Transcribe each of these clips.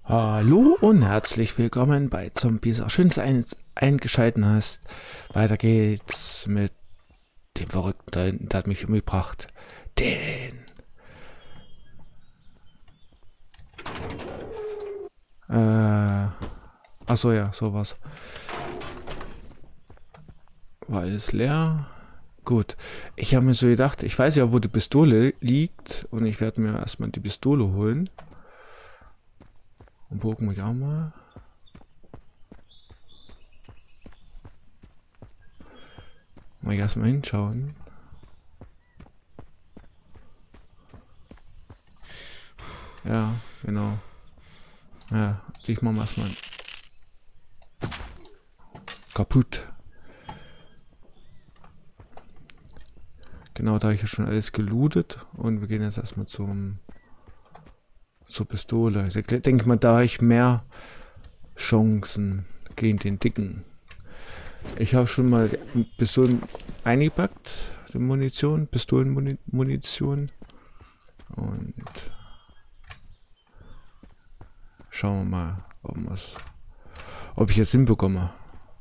Hallo und herzlich willkommen bei Zombies. Auch schön, dass du eingeschaltet hast. Weiter geht's mit dem Verrückten da hinten, der hat mich umgebracht. Den. Achso, ja, sowas. War alles leer? Gut. Ich habe mir so gedacht, ich weiß ja, wo die Pistole liegt und ich werde mir erstmal die Pistole holen. Und gucken mich auch mal. Mal erstmal hinschauen. Ja, genau. Ja, dich machen wir erstmal kaputt. Genau, da habe ich ja schon alles gelootet und wir gehen jetzt erstmal zur Pistole. Ich denke mal, da habe ich mehr Chancen gegen den Dicken. Ich habe schon mal die Pistolen eingepackt, die Munition, Pistolenmunition. Und schauen wir mal, ob ich jetzt hinbekomme.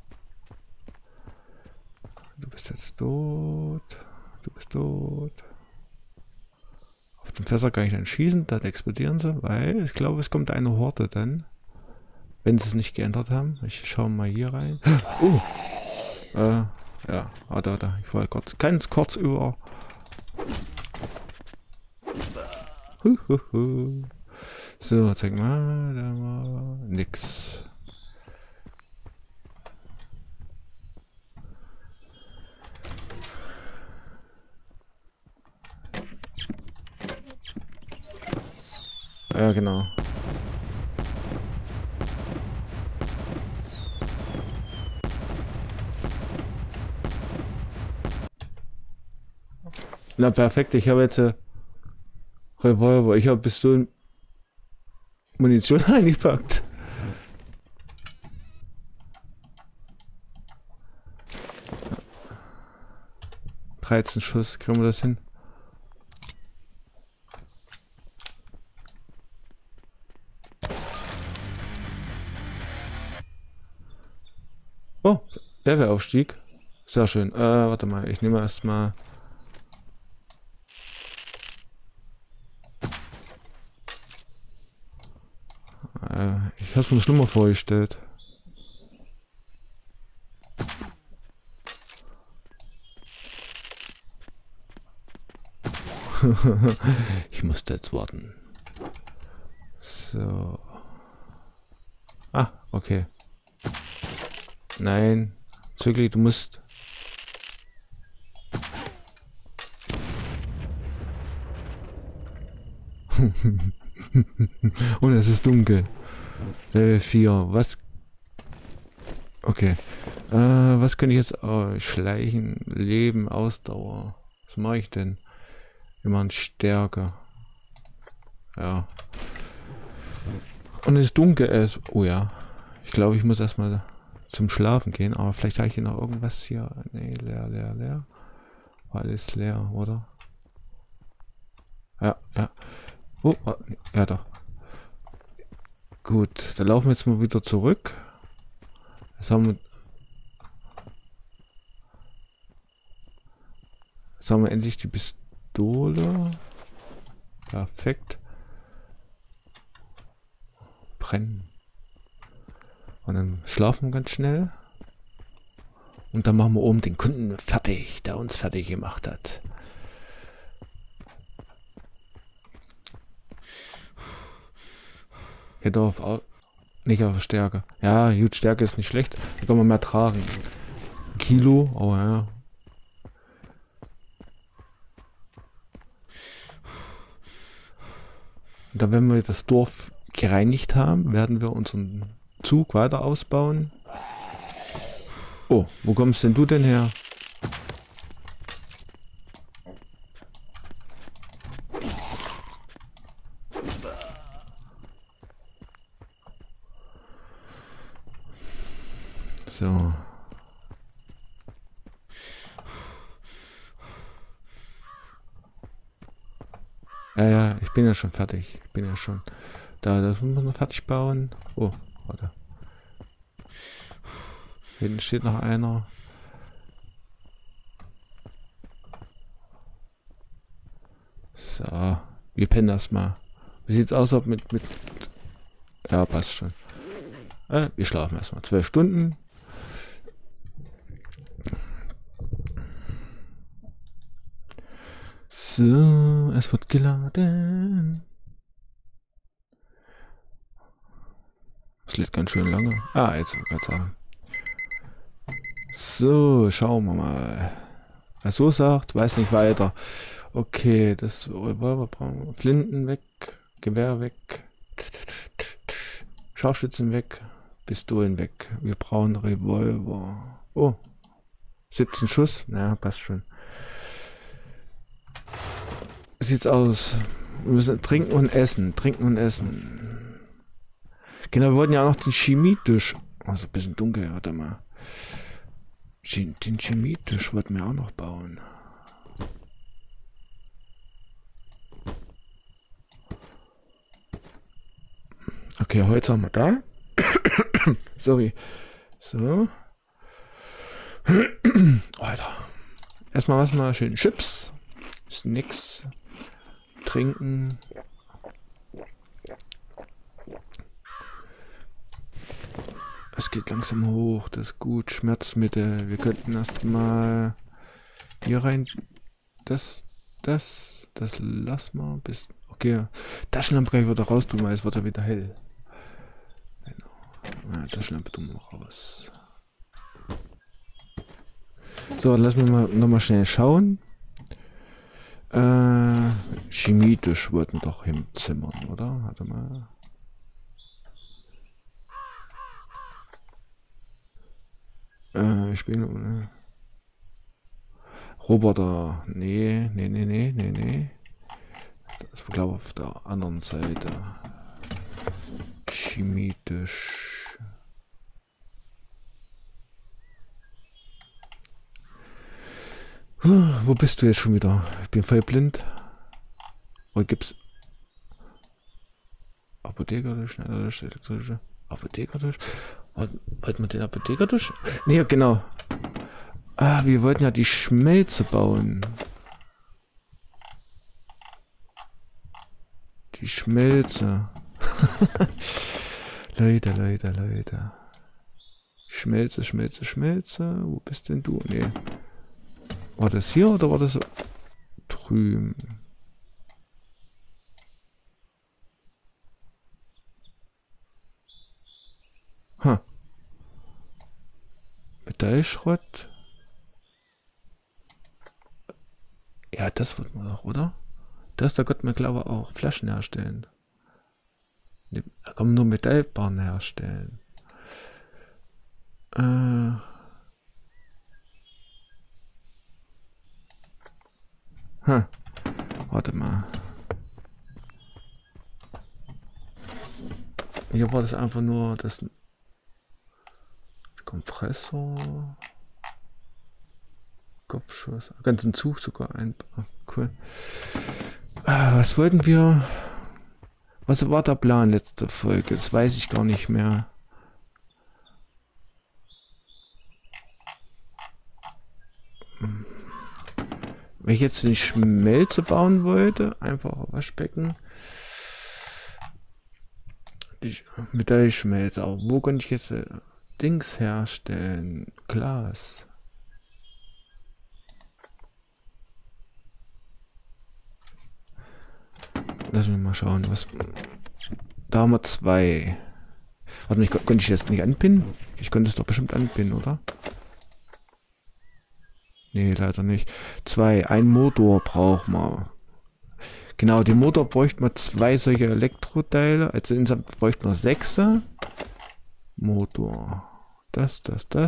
Du bist jetzt tot. Du bist tot. Auf dem Fässer kann ich dann schießen, dann explodieren sie, weil ich glaube, es kommt eine Horde dann. Wenn sie es nicht geändert haben. Ich schaue mal hier rein. Oh! Ja, da. Ich war ganz kurz über. So, zeig mal. Da war nix. Ja, genau. Na perfekt, ich habe jetzt Revolver. Ich habe Pistolen Munition eingepackt. Ja. 13 Schuss, kriegen wir das hin? Oh, Levelaufstieg. Sehr schön. Warte mal, ich nehme erstmal. Ich habe es mir schlimmer vorgestellt. Ich musste jetzt warten. So. Ah, okay. Nein. Zügli, du musst. Und es ist dunkel. Level 4. Was? Okay. Was kann ich jetzt? Schleichen, Leben, Ausdauer. Was mache ich denn? Immer in Stärke. Ja. Und es ist dunkel. Oh ja. Ich glaube, ich muss erstmal zum Schlafen gehen. Aber vielleicht habe ich hier noch irgendwas hier. Nee, leer. War alles leer, oder? Ja. Oh, ja doch. Gut, dann laufen wir jetzt mal wieder zurück. Jetzt haben wir endlich die Pistole. Perfekt. Brennen. Und dann schlafen wir ganz schnell. Und dann machen wir oben den Kunden fertig, der uns fertig gemacht hat. Geht nicht auf Stärke. Ja, gut, Stärke ist nicht schlecht. Da kann man mehr tragen. Kilo, aber ja. Und dann, wenn wir das Dorf gereinigt haben, werden wir unseren Zug weiter ausbauen. Oh, wo kommst denn du denn her? So. Ja, ich bin ja schon fertig. das muss man noch fertig bauen. Oh, warte. Hinten steht noch einer. So, wir pennen das mal. Wie sieht's aus, ob mit... Ja, passt schon. Wir schlafen erstmal 12 Stunden. So, es wird geladen. Das lädt ganz schön lange. Ah, jetzt wollte ich gerade sagen. So, schauen wir mal. Was so sagt, weiß nicht weiter. Okay, das Revolver brauchen wir. Flinten weg, Gewehr weg, Scharfschützen weg, Pistolen weg. Wir brauchen Revolver. Oh, 17 Schuss. Na, passt schon. Wie sieht's aus? Wir müssen trinken und essen. Trinken und essen. Genau, wir wollten ja auch noch den Chemietisch. Also ein bisschen dunkel, warte mal. Den Chemietisch wollten wir auch noch bauen. Okay, Holz haben wir da. Sorry. So. Alter. Erstmal was mal schön Chips. Snacks. Trinken. Es geht langsam hoch, das ist gut. Schmerzmittel. Wir könnten erstmal hier rein. Das lass mal bis. Okay. Taschenlampe kann ich wieder raus tun, weil es wird ja wieder hell. Genau. Ja, Taschenlampe tun wir noch raus. So, lass mich mal nochmal schnell schauen. Chemietisch wollten doch hinzimmern, oder? Warte mal. Ich bin Roboter. Nee. Das war glaube ich auf der anderen Seite. Chemietisch. Wo bist du jetzt schon wieder? Ich bin voll blind. Oder gibt's Apothekertisch, elektrische Apothekertisch? Wollten wir den Apothekertisch? Nee, genau. Ah, wir wollten ja die Schmelze bauen. Die Schmelze. Leute. Schmelze. Wo bist denn du? Nee. War das hier oder war das drüben? Metallschrott. Ja, das wird man doch, oder? Das, da könnte man glaube ich auch Flaschen herstellen. Da kann man nur Metallbarren herstellen. Warte mal. Hier war das einfach nur das Kompressor. Kopfschuss. Ganzen Zug sogar ein. Cool. Was wollten wir? Was war der Plan letzte Folge? Das weiß ich gar nicht mehr. Wenn ich jetzt eine Schmelze bauen wollte, einfach Waschbecken. Metallschmelze. Aber wo kann ich jetzt Dings herstellen? Glas. Lass mich mal schauen, was. Da haben wir 2. Warte mal, konnte ich das nicht anpinnen? Ich konnte es doch bestimmt anpinnen, oder? Nee, leider nicht. 2. Ein Motor braucht man. Genau, den Motor bräuchte man 2 solche Elektroteile. Also insgesamt bräuchte man 6. Motor. Das.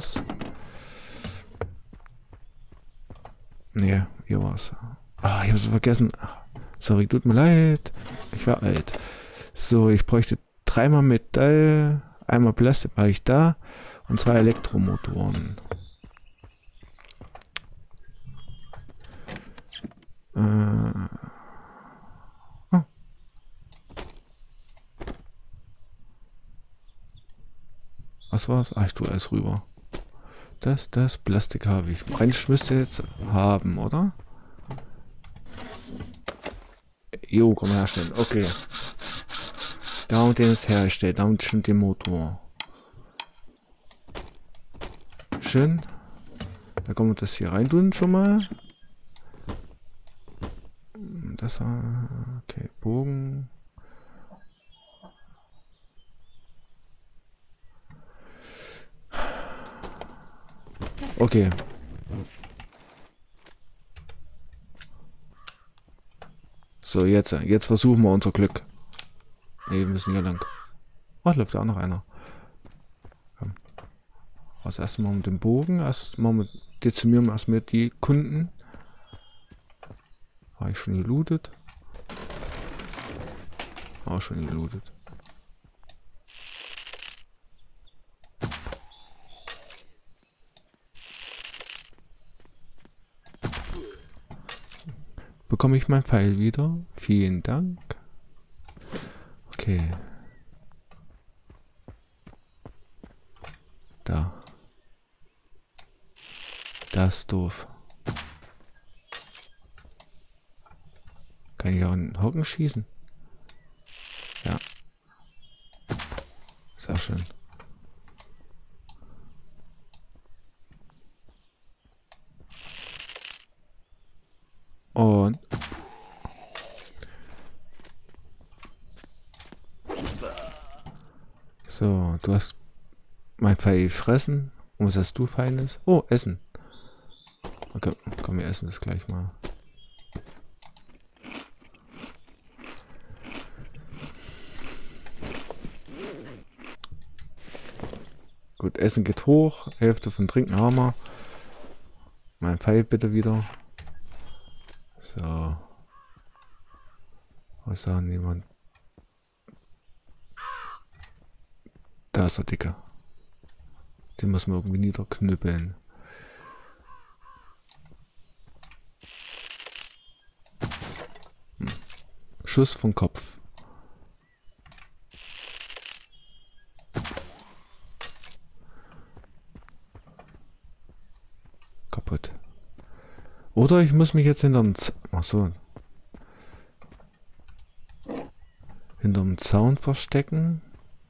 Nee, hier war's. Ah, ich hab's vergessen. Sorry, tut mir leid. Ich war alt. So, ich bräuchte 3-mal Metall, einmal Plastik war ich da und 2 Elektromotoren. Was war's? Ach, ich tue alles rüber. Das Plastik habe ich. Brennsch müsste jetzt haben, oder? Jo, komm herstellen. Okay. Darum den es herstellt. Darum stimmt der Motor. Schön. Da können wir das hier rein tun schon mal. Das war... Okay, Bogen. Okay. So, jetzt versuchen wir unser Glück. Ne, wir müssen hier lang. Ach, läuft da auch noch einer. Komm. Also erstmal mit dem Bogen. Erstmal dezimieren wir erstmal die Kunden. Habe ich schon gelootet? Auch schon gelootet. Bekomme ich mein Pfeil wieder? Vielen Dank. Okay. Da. Das ist doof. Kann ich auch einen Hocken schießen? Ja. Sehr schön. Und so, du hast mein Pfeil gefressen. Und was hast du Feines? Oh, Essen. Okay, komm, wir essen das gleich mal. Gut, Essen geht hoch. Hälfte von Trinken haben wir. Mein Pfeil bitte wieder. So. Was sagen jemand? Da ist der Dicke. Den muss man irgendwie niederknüppeln. Schuss vom Kopf. Kaputt. Oder ich muss mich jetzt hinterm hinterm Zaun verstecken.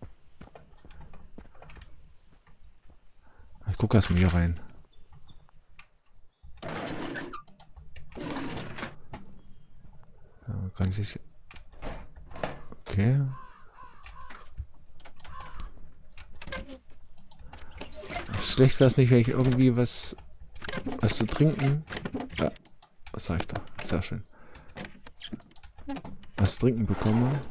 Ich gucke erstmal hier rein. Ja, kann ich sich... Okay. Schlecht wäre es nicht, wenn ich irgendwie was zu trinken... Ja, was sag ich da? Sehr schön. Was zu trinken bekomme.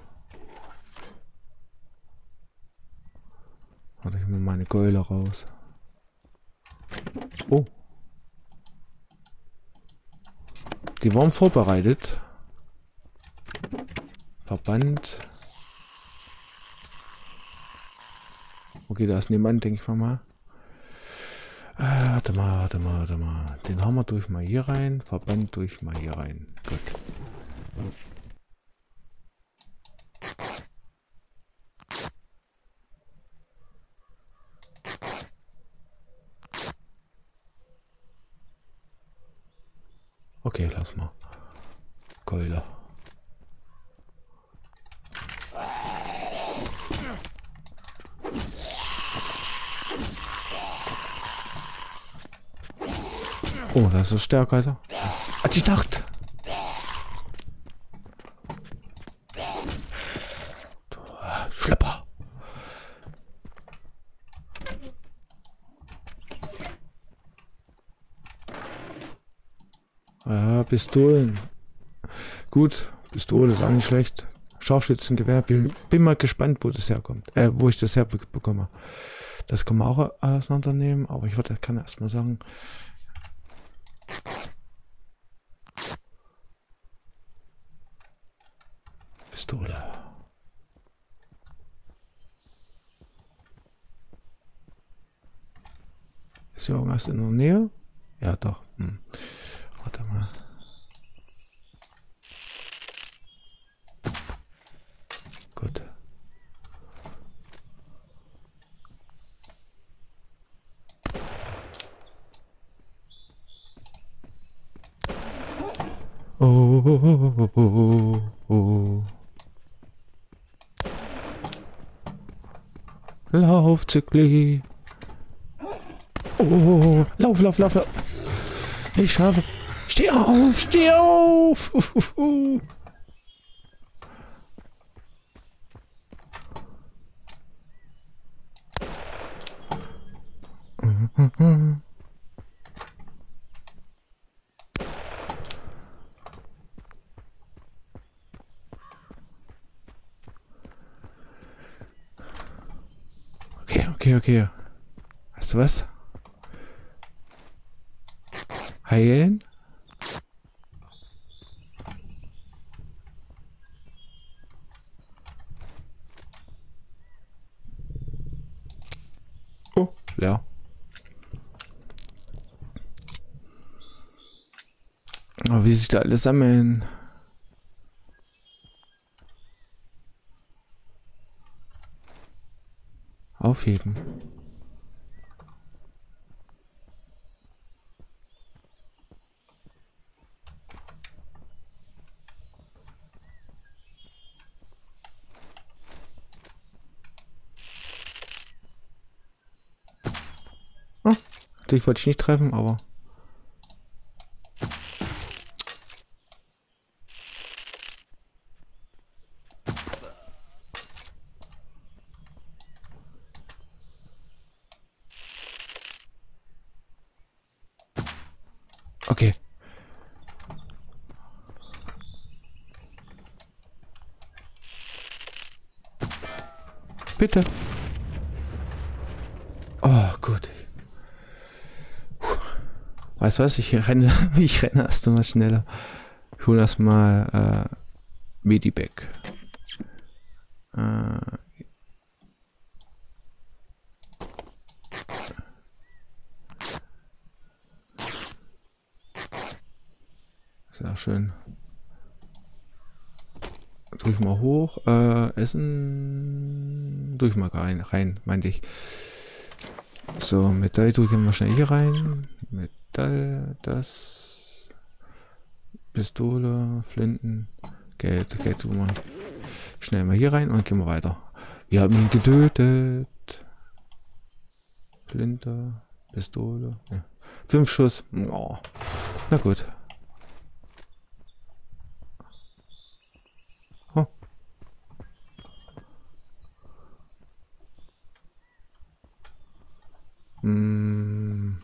Warte, ich mal meine Keule raus. Oh. Die waren vorbereitet. Verband. Okay, da ist niemand, denke ich mal. Warte mal. Den Hammer durch mal hier rein. Verband durch mal hier rein. Gut. Okay, lass mal. Keule. Oh, das ist stärker, Alter. Als ich dachte. Schlepper. Ja, Pistolen. Gut, Pistole ist auch nicht schlecht. Scharfschützengewehr. Bin mal gespannt, wo das herkommt. Wo ich das herbekomme. Das kann man auch auseinandernehmen, aber ich kann erst mal sagen. Pistole. Ist hier irgendwas in der Nähe? Ja, doch. Warte mal. Gut. Oh, oh, oh, oh, oh. Lauf, Zückli. Oh, lauf, lauf, lauf, lauf. Ich schaffe. Steh auf, steh auf. Okay. Weißt du was? Heilen? Oh, leer. Oh, wie sich da alles sammeln. Aufheben. Oh, dich wollte ich nicht treffen, aber... Okay. Bitte. Oh, gut. Weißt du was? Ich renne erst mal schneller. Ich hole erst mal Medibag. Sehr schön. Drück mal hoch. Essen. Drück mal rein, meinte ich. So, Metall drücken wir schnell hier rein. Metall, das. Pistole, Flinten. Geld tun wir schnell mal hier rein und gehen wir weiter. Wir haben ihn getötet. Flinte, Pistole. Ja. 5 Schuss. Oh. Na gut. Oh. Hm.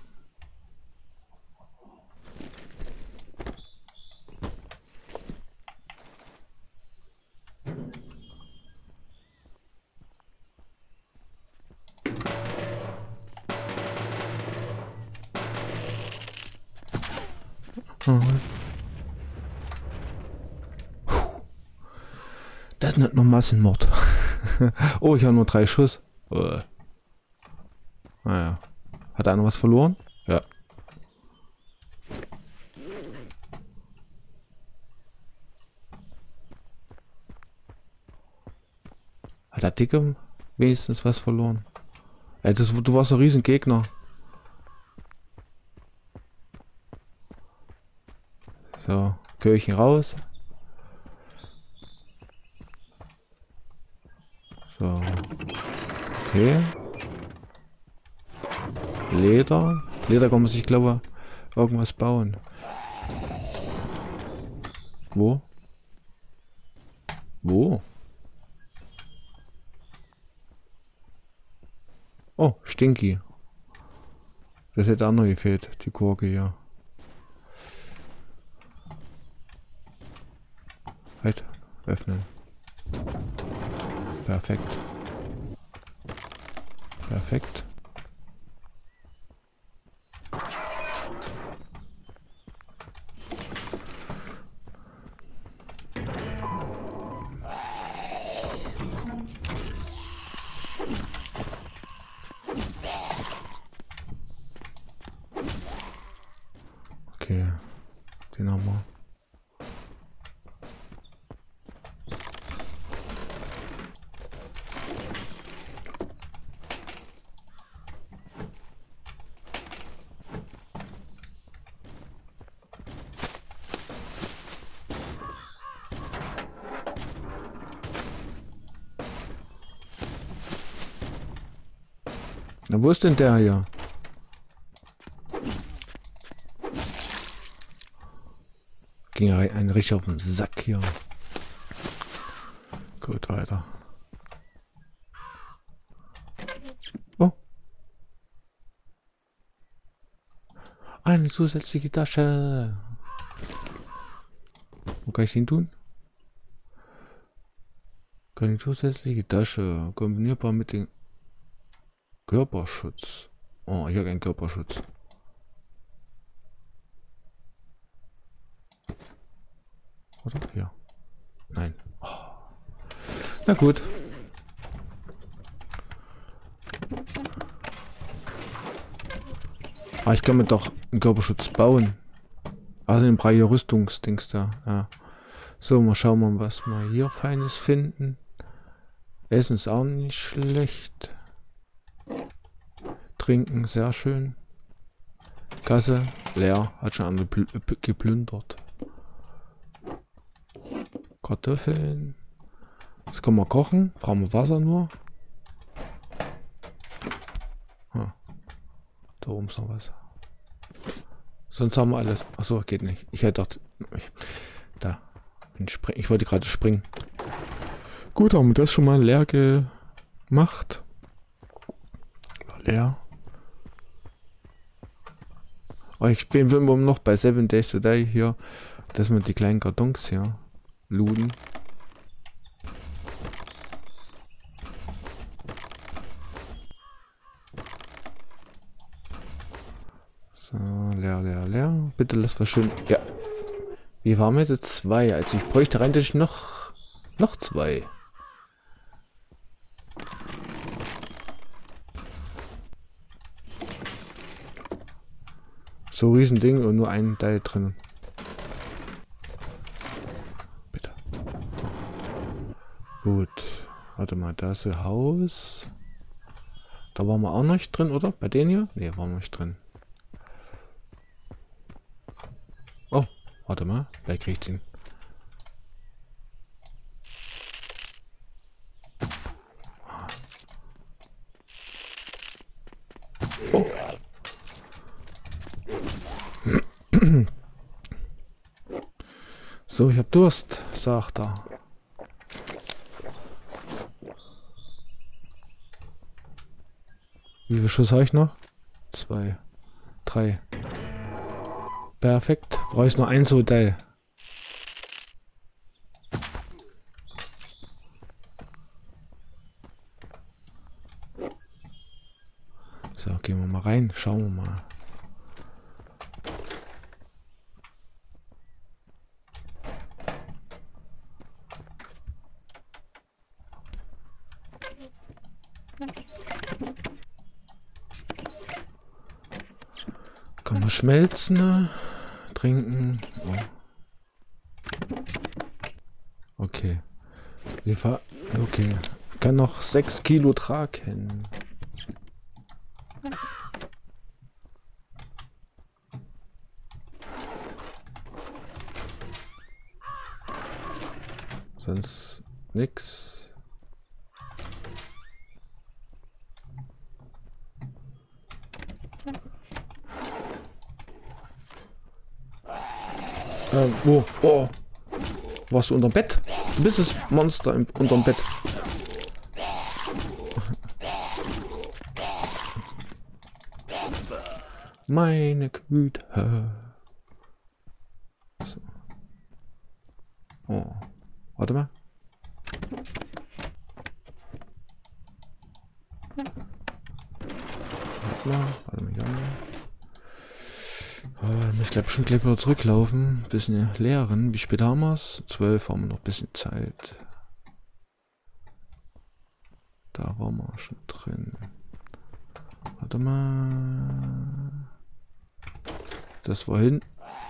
Das nennt man Massenmord. Oh, ich habe nur 3 Schuss. Naja. Hat einer was verloren? Ja. Hat der Dicke wenigstens was verloren? Ey, du warst ein riesen Gegner. So, Kirchen raus. So. Okay. Leder. Leder kann man sich, glaube ich, irgendwas bauen. Wo? Wo? Oh, Stinky. Das hätte auch noch gefehlt, die Gurke hier. Halt, öffnen. Perfekt. Perfekt. Okay, den haben wir. Na, wo ist denn der hier? Ging ja ein richtig auf den Sack hier. Gut, weiter. Oh. Eine zusätzliche Tasche. Wo kann ich den tun? Keine zusätzliche Tasche. Kombinierbar mit dem Körperschutz. Oh, ich habe keinen Körperschutz. Oder? Ja. Nein. Oh. Na gut. Ah, ich kann mir doch einen Körperschutz bauen. Also den Brei Rüstungsdings da. Ja. So, mal schauen wir, was wir hier Feines finden. Essen ist auch nicht schlecht. Trinken, sehr schön. Kasse, leer. Hat schon andere geplündert. Kartoffeln. Das können wir kochen. Brauchen wir Wasser nur. Ah. Da oben ist noch was. Sonst haben wir alles. Achso, geht nicht. Ich hätte gedacht. Da. Ich wollte gerade springen. Gut, haben wir das schon mal leer gemacht. Leer. Oh, ich bin noch bei 7 Days Today hier, dass wir die kleinen Kartons hier looten. So, leer, leer, leer. Bitte lass was schön. Ja. Wie waren wir jetzt 2? Also ich bräuchte rein noch 2. So riesen Ding und nur ein Teil drin. Bitte. Gut. Warte mal, da ist ein Haus. Da waren wir auch noch nicht drin, oder? Bei denen hier? Ne, waren wir nicht drin. Oh, warte mal. Wer kriegt ihn? Oh. So, ich hab Durst, sagt er. Wie viel Schuss habe ich noch? 2, 3. Perfekt. Brauche ich noch ein Hotel. So, gehen wir mal rein. Schauen wir mal. Kann man schmelzen, trinken. Oh. Okay. Okay. Kann noch 6 Kilo tragen. Sonst nix. Wo? Oh. Warst du unterm Bett? Du bist das Monster unterm Bett. Meine Güte. So. Oh. Warte mal. Warte mal, ja. Ich glaube schon gleich wieder zurücklaufen. Bisschen leeren. Wie spät haben wir es? 12 haben wir noch ein bisschen Zeit. Da waren wir schon drin. Warte mal. Das war hin.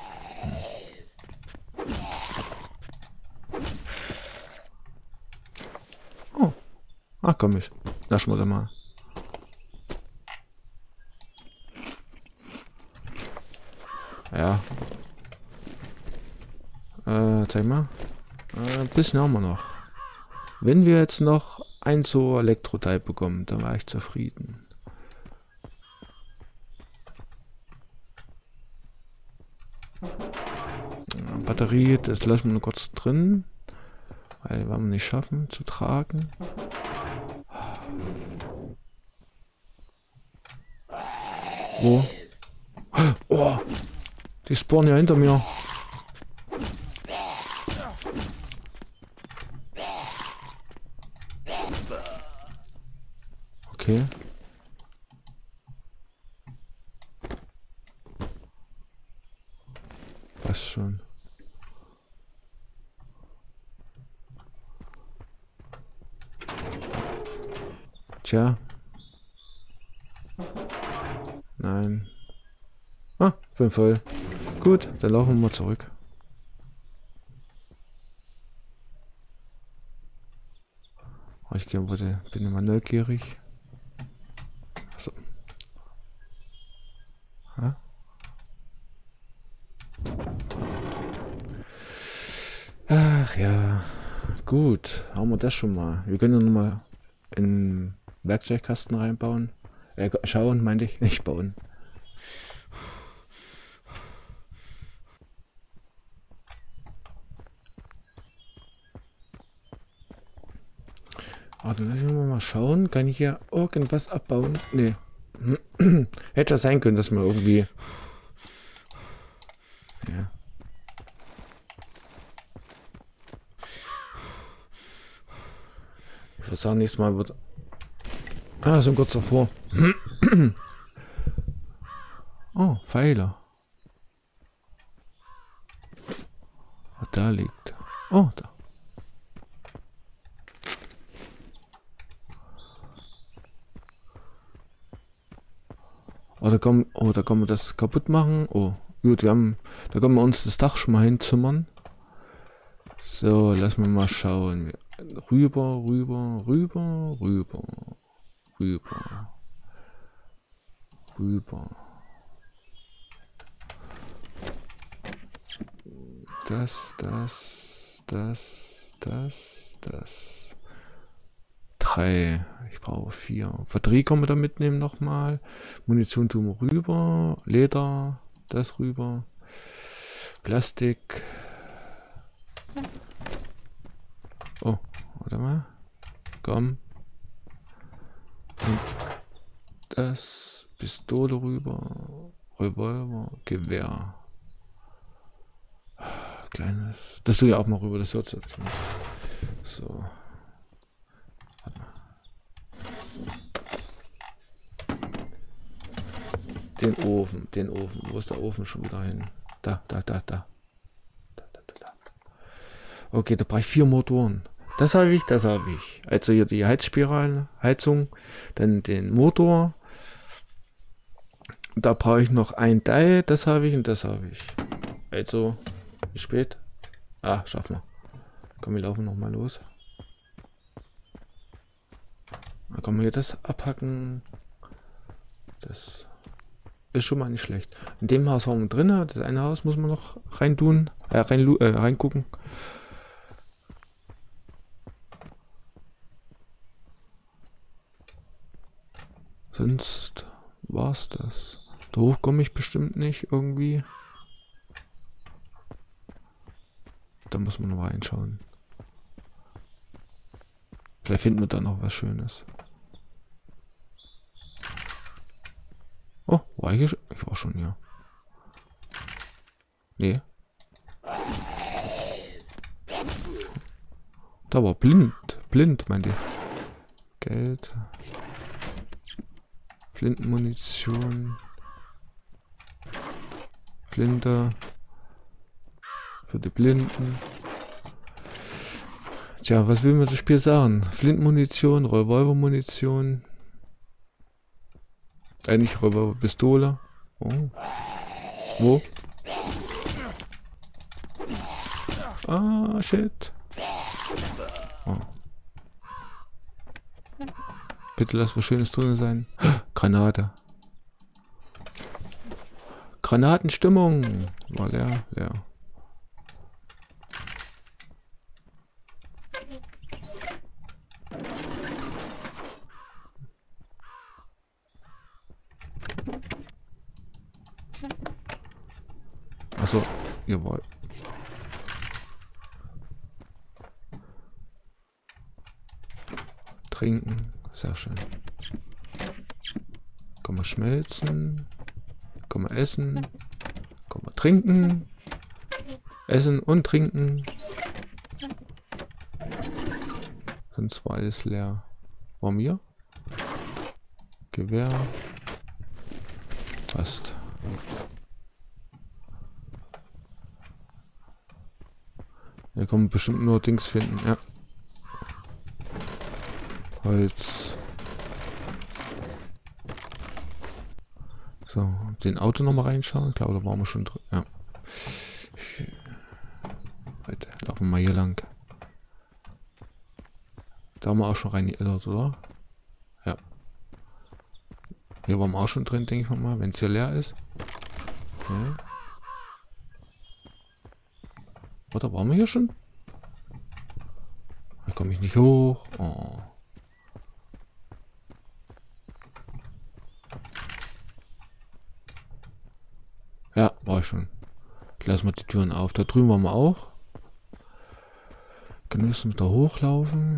Oh. Ach komm ich. Lass mal da mal. Ja. Zeig mal. Ein bisschen haben wir noch. Wenn wir jetzt noch ein so Elektro-Teil bekommen, dann war ich zufrieden. Batterie, das lassen wir nur kurz drin. Weil wir nicht schaffen zu tragen. Wo? Oh! Die spawnen ja hinter mir. Okay. Was schon? Tja. Nein. Ah, bin voll. Gut, dann laufen wir mal zurück. Oh, ich gehe, warte, bin immer neugierig. Achso. Ha? Ach ja. Gut, haben wir das schon mal. Wir können noch mal in den Werkzeugkasten reinbauen. Schauen, meinte ich, nicht bauen. Aber dann lassen wir mal schauen. Kann ich ja irgendwas abbauen? Nee. Hätte sein können, dass man irgendwie... Ja. Ich würde sagen, nächstes Mal wird... Ah, so kurz davor. Oh, Pfeiler. Was da liegt. Oh, da. Da kann man das kaputt machen. Oh, gut, da können wir uns das Dach schon mal hinzimmern. So, lassen wir mal schauen. Rüber. Das. 3. Ich brauche 4. Batterie können wir da mitnehmen nochmal. Munition tun wir rüber. Leder. Das rüber. Plastik. Oh, warte mal. Komm. Und das. Pistole rüber. Revolver. Gewehr. Kleines. Das tue ich auch mal rüber. Das hört sich. So. Warte mal. Den Ofen. Wo ist der Ofen schon wieder hin? Da. Okay, da brauche ich 4 Motoren. Das habe ich. Also hier die Heizung, dann den Motor. Da brauche ich noch ein Teil, das habe ich und das habe ich. Also, wie spät? Ah, schaffen wir. Komm, wir laufen noch mal los. Dann können wir hier das abhacken. Das ist schon mal nicht schlecht. In dem Haus haben wir drin. Das eine Haus muss man noch reintun, reingucken. Sonst war's das. Da hoch komme ich bestimmt nicht irgendwie. Da muss man noch reinschauen. Vielleicht finden wir da noch was Schönes. Oh, war ich hier schon? Ich war schon hier. Nee. Da war blind. Blind, meinte ich. Geld. Flintenmunition. Flinte. Für die Blinden. Tja, was will mir das Spiel sagen? Flintenmunition, Revolvermunition. Nicht Revolverpistole. Oh. Wo? Ah, shit. Oh. Bitte lass was Schönes drin sein. Granate. Granatenstimmung. War leer. Achso, jawohl. trinken. Sehr schön. Kann man schmelzen. Kann man essen. Kann man trinken. Essen und trinken. Sonst war alles leer. War mir? Gewehr. Passt. Hier kann man bestimmt nur Dings finden, ja. Holz. So, den Auto nochmal reinschauen. Ich glaube, da waren wir schon drin. Ja. Heute laufen wir mal hier lang. Da haben wir auch schon reingeirrt, oder? Ja. Hier waren wir auch schon drin, denke ich mal, wenn es hier leer ist. Ja. Oder waren wir hier schon? Da komme ich nicht hoch. Oh. Ja, war ich schon. Lassen wir die Türen auf. Da drüben waren wir auch. Dann müssen wir da hochlaufen.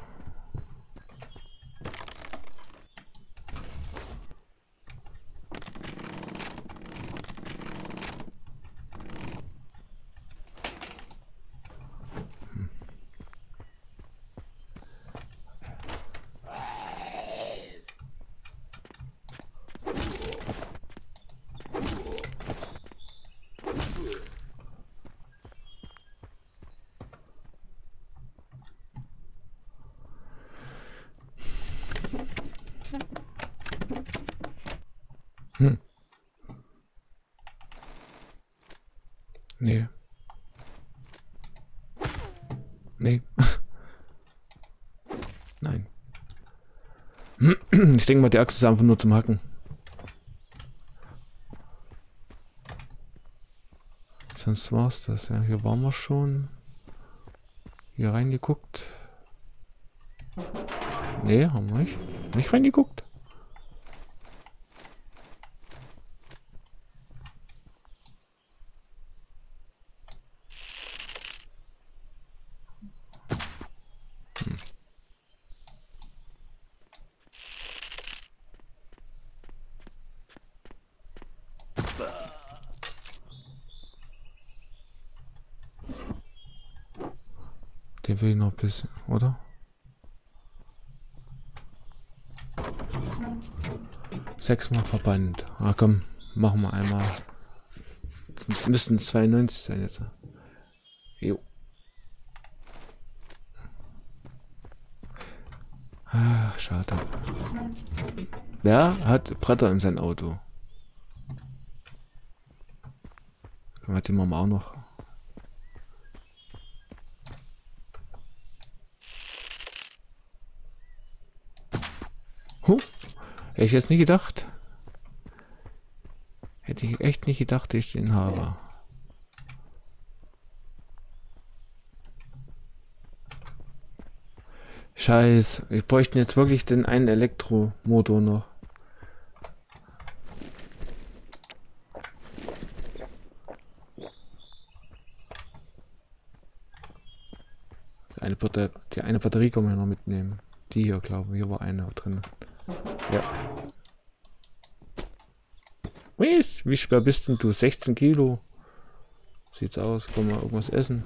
Nee. Nee. Nein. Ich denke mal, die Axt ist einfach nur zum Hacken. Sonst war's das. Ja, hier waren wir schon. Hier reingeguckt. Nee, haben wir nicht. Nicht reingeguckt. Den will ich noch ein bisschen, oder? Sechsmal verbannt. Ah komm, machen wir einmal. Sonst müssten 92 sein jetzt. Jo. Ah, schade. Wer hat Bretter in sein Auto? Können wir den mal auch noch. Huh. Hätte ich jetzt nicht gedacht. Hätte ich echt nicht gedacht, dass ich den habe. Scheiße. Ich bräuchte jetzt wirklich den einen Elektromotor noch. Die eine Batterie kann man noch mitnehmen. Die hier, glaube ich. Hier war eine drin. Ja. Wie schwer bist denn du? 16 Kilo. Sieht's aus. Können wir irgendwas essen?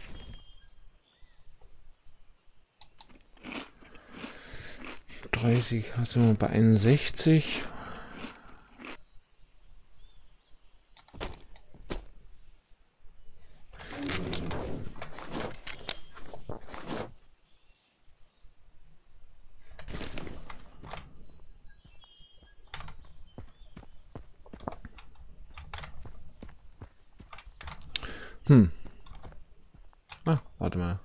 Also bei 61. Ah, warte mal.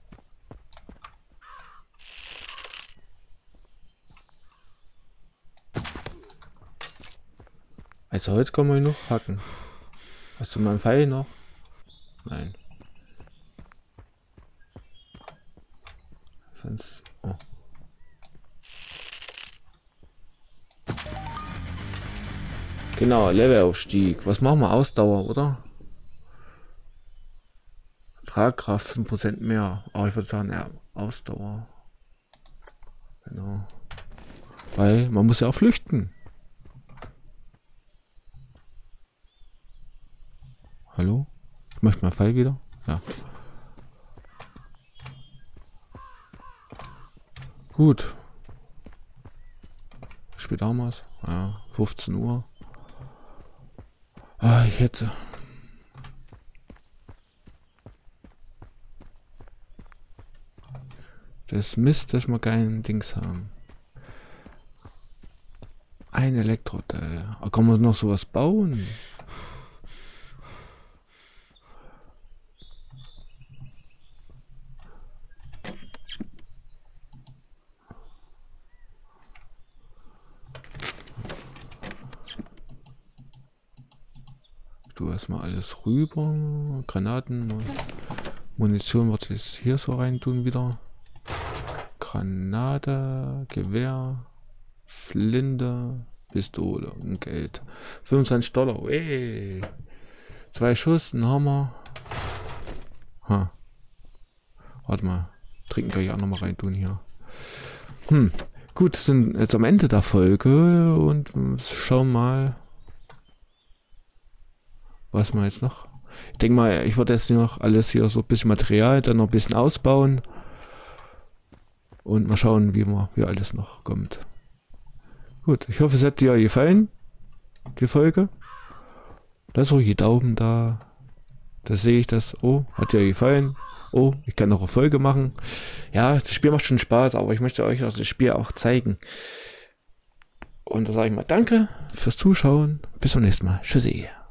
Also Holz kann man noch hacken. Hast du mal einen Pfeil noch? Nein. Sonst... Oh. Genau, Levelaufstieg. Was machen wir? Ausdauer, oder? Tragkraft 5% mehr. Aber ich würde sagen, ja, Ausdauer. Genau. Weil man muss ja auch flüchten. Hallo? Ich möchte mal Pfeil wieder. Ja. Gut. Spät damals. Ja, 15 Uhr. Ah, ich hätte... Das Mist, dass wir keinen Dings haben. Ein Elektroteil. Kann man noch sowas bauen? Du erstmal alles rüber. Granaten. Munition wird jetzt hier so rein tun wieder. Granate, Gewehr, Flinte, Pistole und Geld. 25 $. Ey. 2 Schuss, ein Hammer. Ha. Warte mal. Trinken kann ich auch nochmal rein tun hier. Gut, sind jetzt am Ende der Folge und schauen mal, was wir jetzt noch. Ich denke mal, ich werde jetzt noch alles hier so ein bisschen Material, dann noch ein bisschen ausbauen. Und mal schauen, wie alles noch kommt. Gut, ich hoffe, es hat dir gefallen, die Folge. Lass ruhig die Daumen da. Da sehe ich das. Oh, hat dir gefallen. Oh, ich kann noch eine Folge machen. Ja, das Spiel macht schon Spaß, aber ich möchte euch das Spiel auch zeigen. Und da sage ich mal danke fürs Zuschauen. Bis zum nächsten Mal. Tschüssi.